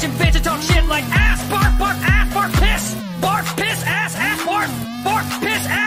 bitch and bitch and talk shit like ass, barf, barf, ass, barf, piss, ass, barf, barf, piss, ass.